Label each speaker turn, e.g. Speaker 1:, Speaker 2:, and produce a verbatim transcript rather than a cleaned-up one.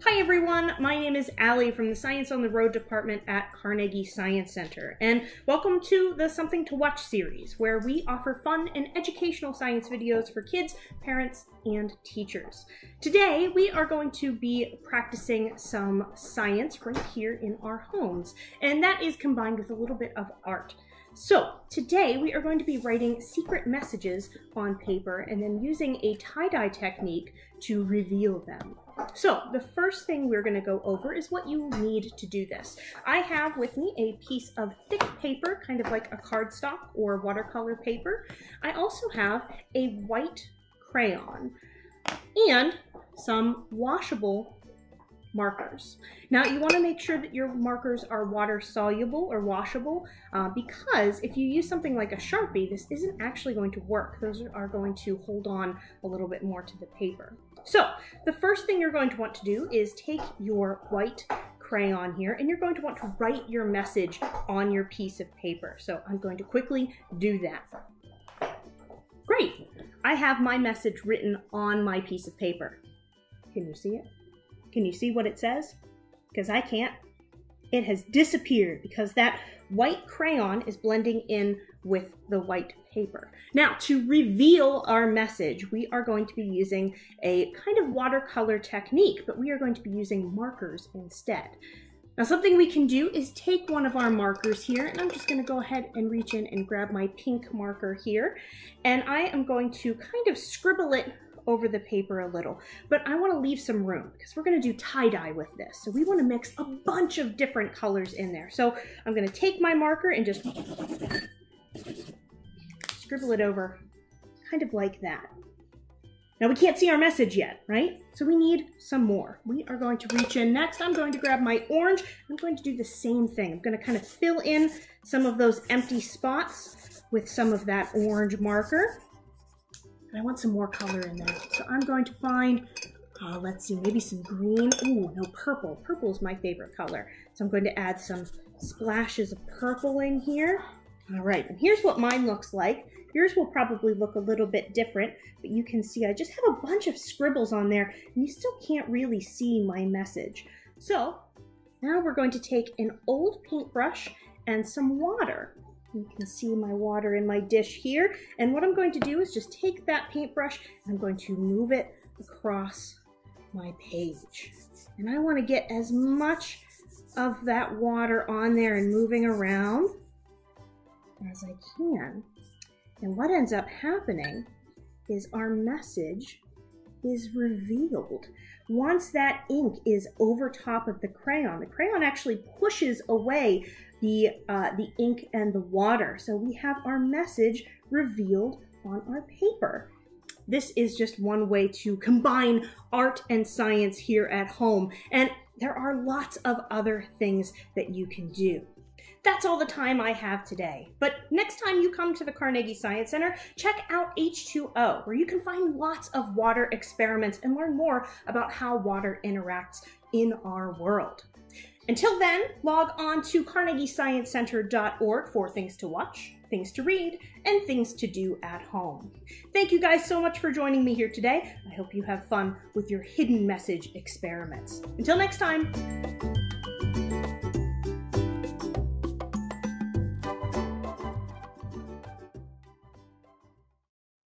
Speaker 1: Hi everyone, my name is Allie from the Science on the Road department at Carnegie Science Center, and welcome to the Something to Watch series, where we offer fun and educational science videos for kids, parents, and teachers. Today we are going to be practicing some science right here in our homes, and that is combined with a little bit of art. So today we are going to be writing secret messages on paper and then using a tie-dye technique to reveal them. So the first thing we're going to go over is what you need to do this. I have with me a piece of thick paper, kind of like a cardstock or watercolor paper. I also have a white crayon and some washable markers. Now you want to make sure that your markers are water soluble or washable uh, because if you use something like a Sharpie, this isn't actually going to work. Those are going to hold on a little bit more to the paper. So the first thing you're going to want to do is take your white crayon here and you're going to want to write your message on your piece of paper. So I'm going to quickly do that. Great! I have my message written on my piece of paper. Can you see it? Can you see what it says? Because I can't. It has disappeared because that white crayon is blending in with the white paper. Now, to reveal our message, we are going to be using a kind of watercolor technique, but we are going to be using markers instead. Now, something we can do is take one of our markers here, and I'm just going to go ahead and reach in and grab my pink marker here, and I am going to kind of scribble it over the paper a little, but I want to leave some room because we're going to do tie-dye with this. So we want to mix a bunch of different colors in there. So I'm going to take my marker and just scribble it over kind of like that. Now we can't see our message yet, right? So we need some more. We are going to reach in next. I'm going to grab my orange. I'm going to do the same thing. I'm going to kind of fill in some of those empty spots with some of that orange marker. And I want some more color in there. So I'm going to find, uh, let's see, maybe some green. Ooh, no, purple. Purple is my favorite color. So I'm going to add some splashes of purple in here. All right, and here's what mine looks like. Yours will probably look a little bit different, but you can see I just have a bunch of scribbles on there, and you still can't really see my message. So now we're going to take an old paintbrush and some water. You can see my water in my dish here. And what I'm going to do is just take that paintbrush and I'm going to move it across my page. And I want to get as much of that water on there and moving around as I can. And what ends up happening is our message is revealed. Once that ink is over top of the crayon, the crayon actually pushes away the, uh, the ink and the water. So we have our message revealed on our paper. This is just one way to combine art and science here at home. And there are lots of other things that you can do. That's all the time I have today. But next time you come to the Carnegie Science Center, check out H two O, where you can find lots of water experiments and learn more about how water interacts in our world. Until then, log on to carnegie science center dot org for things to watch, things to read, and things to do at home. Thank you guys so much for joining me here today. I hope you have fun with your hidden message experiments. Until next time.